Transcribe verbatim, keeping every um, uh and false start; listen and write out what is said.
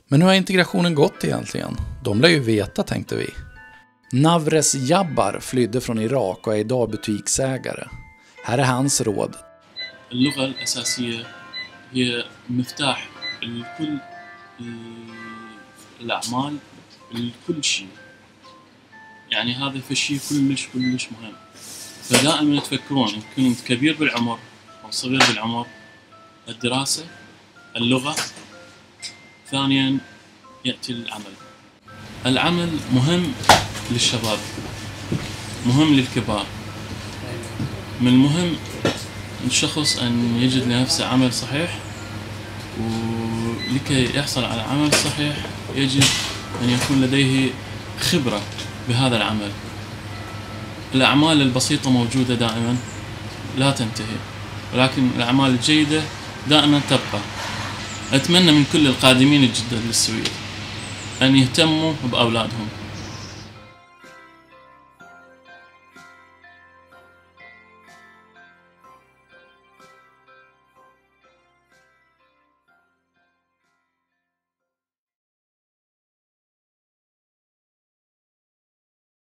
Men hur har integrationen gått egentligen? De lär ju veta, tänkte vi. Navres Jabbar flydde från Irak och är idag butiksägare. Här är hans råd. اللغة الأساسية هي مفتاح لكل الأعمال لكل شيء. يعني هذا فشي كلش كلش مهم. فدائما تفكرون إن كنت كبير بالعمر أو صغير بالعمر، الدراسة، اللغة، ثانيا يأتي العمل. العمل مهم للشباب، مهم للكبار. من المهم الشخص أن يجد لنفسه عمل صحيح، ولكي يحصل على عمل صحيح يجب أن يكون لديه خبرة بهذا العمل. الأعمال البسيطة موجودة دائما لا تنتهي، ولكن الأعمال الجيدة دائما تبقى. أتمنى من كل القادمين الجدد للسويد أن يهتموا بأولادهم.